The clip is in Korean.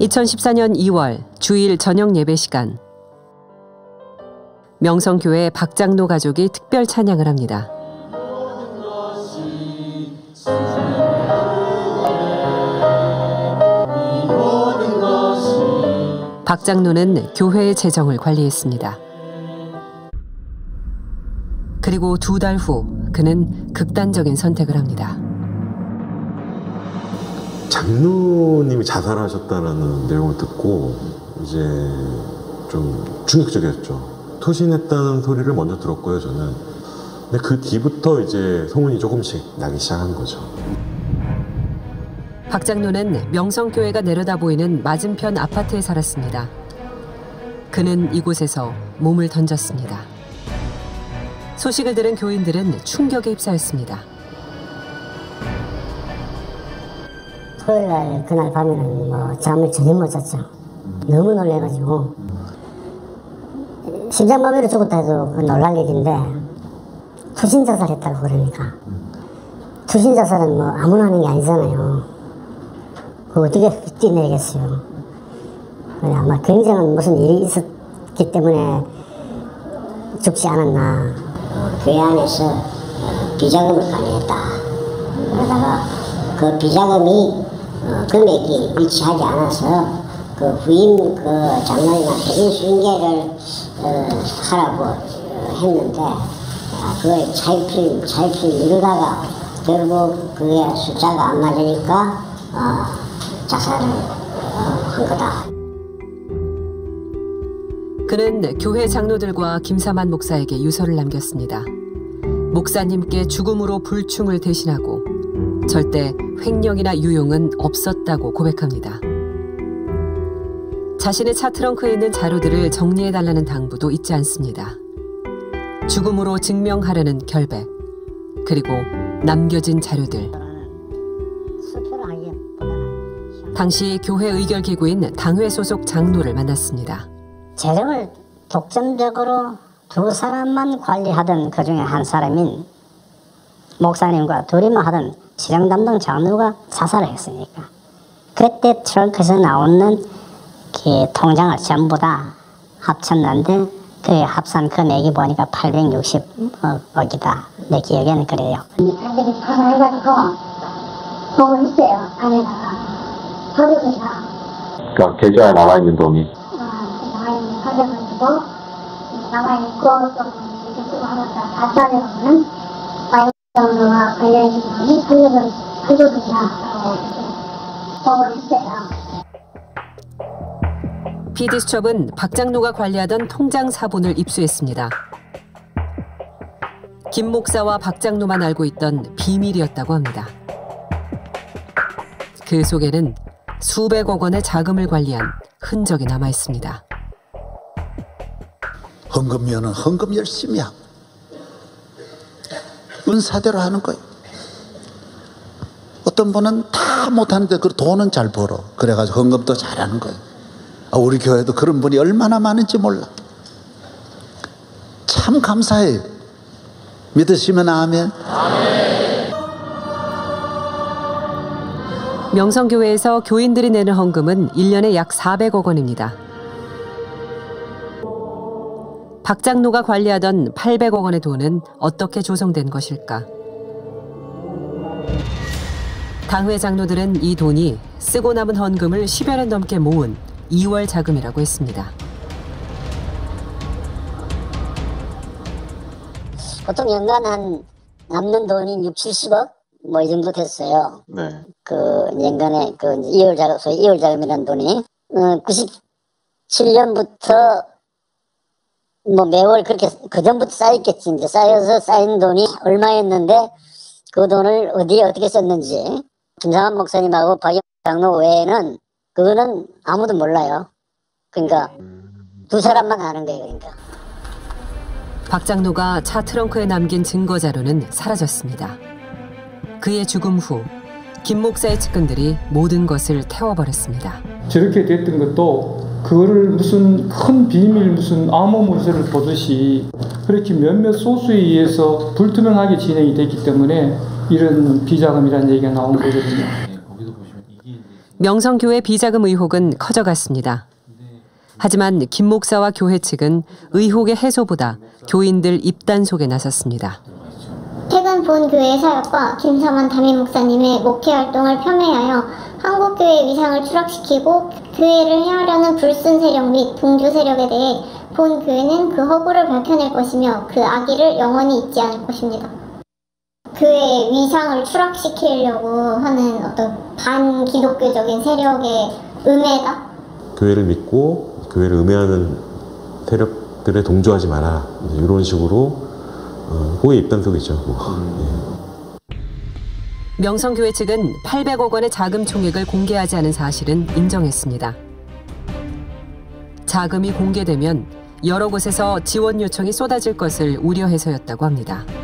2014년 2월 주일 저녁 예배 시간, 명성교회 박장로 가족이 특별 찬양을 합니다. 박장로는 교회의 재정을 관리했습니다. 그리고 2달 후 그는 극단적인 선택을 합니다. 장로님이 자살하셨다는 내용을 듣고 이제 좀 충격적이었죠. 투신했다는 소리를 먼저 들었고요, 저는. 근데 그 뒤부터 이제 소문이 조금씩 나기 시작한 거죠. 박장로는 명성교회가 내려다 보이는 맞은편 아파트에 살았습니다. 그는 이곳에서 몸을 던졌습니다. 소식을 들은 교인들은 충격에 휩싸였습니다. 토요일날 그날 밤에는 뭐 잠을 전혀 못 잤죠. 너무 놀래가지고 심장마비로 죽었다 해도 놀랄 일인데 투신 자살했다고 그러니까 투신 자살은 뭐 아무나 하는 게 아니잖아요. 그거 어떻게 뛰내리겠어요. 아마 굉장한 무슨 일이 있었기 때문에 죽지 않았나. 교회 안에서 비자금을 관리했다. 그러다가 그 비자금이 금액이 일치하지 않아서 그 후임 그 장로님한테 인수인계를 하라고 했는데 그걸 차일피일 미루다가 결국 그게 숫자가 안 맞으니까 자살을 한 거다. 그는 교회 장로들과 김사만 목사에게 유서를 남겼습니다. 목사님께 죽음으로 불충을 대신하고 절대 횡령이나 유용은 없었다고 고백합니다. 자신의 차 트렁크에 있는 자료들을 정리해달라는 당부도 잊지 않습니다. 죽음으로 증명하려는 결백, 그리고 남겨진 자료들. 당시 교회 의결기구인 당회 소속 장로를 만났습니다. 재정을 독점적으로 2사람만 관리하던 그 중에 한 사람인 목사님과 둘이만 하던 재정 담당 장로가 자살을 했으니까 그때 트렁크에서 나오는 그 통장을 전부 다 합쳤는데 그 합산 금액이 보니까 860억이다. 내 기억에는 그래요. 사람들이 자살해가지고 보고 있어요. 안에다가 버려보자. 그러니까 계좌에 남아있는 돈이? 남아있는 버려가지고 남아있고 또 이렇게 쓰고 하면서 다 따져보면 마이너와 관련된 돈이 버려버리자라고 보고 있어요. PD수첩은 박장로가 관리하던 통장 사본을 입수했습니다. 김 목사와 박장로만 알고 있던 비밀이었다고 합니다. 그 속에는 수백억 원의 자금을 관리한 흔적이 남아 있습니다. 헌금면은 헌금 열심히 하고 은사대로 하는 거예요. 어떤 분은 다 못하는데 그 돈은 잘 벌어. 그래가지고 헌금도 잘하는 거예요. 우리 교회도 그런 분이 얼마나 많은지 몰라. 참 감사해요. 믿으시면 아멘. 아멘. 명성교회에서 교인들이 내는 헌금은 1년에 약 400억 원입니다. 박장로가 관리하던 800억 원의 돈은 어떻게 조성된 것일까? 당회 장로들은 이 돈이 쓰고 남은 헌금을 10여 년 넘게 모은 2월 자금이라고 했습니다. 보통 연간 한 남는 돈이 6, 70억 뭐 이 정도 됐어요. 네. 그 연간에 그 2월 자금, 소위 2월 자금이라는 돈이 97년부터 뭐 매월 그렇게 그 전부터 쌓였겠지. 이제 쌓인 돈이 얼마였는데 그 돈을 어디에 어떻게 썼는지 김상환 목사님하고 박영 장로 외에는 그거는 아무도 몰라요. 그러니까 2사람만 아는 거예요. 그러니까. 박장로가 차 트렁크에 남긴 증거 자료는 사라졌습니다. 그의 죽음 후 김 목사의 측근들이 모든 것을 태워버렸습니다. 저렇게 됐던 것도 그거를 무슨 큰 비밀, 무슨 암호문서를 보듯이 그렇게 몇몇 소수에 의해서 불투명하게 진행이 됐기 때문에 이런 비자금이라는 얘기가 나온 거거든요. 명성교회 비자금 의혹은 커져갔습니다. 하지만 김 목사와 교회 측은 의혹의 해소보다 교인들 입단속에 나섰습니다. 최근 본 교회 사역과 김삼원 담임 목사님의 목회 활동을 폄훼하여 한국교회의 위상을 추락시키고 교회를 해하려는 불순 세력 및 동조 세력에 대해 본 교회는 그 허구를 밝혀낼 것이며 그 악의를 영원히 잊지 않을 것입니다. 교회의 위상을 추락시키려고 하는 어떤 반기독교적인 세력의 음해다? 교회를 믿고 교회를 음해하는 세력들에 동조하지 마라. 이런 식으로 그게 입단속이죠. 명성교회 측은 800억 원의 자금 총액을 공개하지 않은 사실은 인정했습니다. 자금이 공개되면 여러 곳에서 지원 요청이 쏟아질 것을 우려해서였다고 합니다.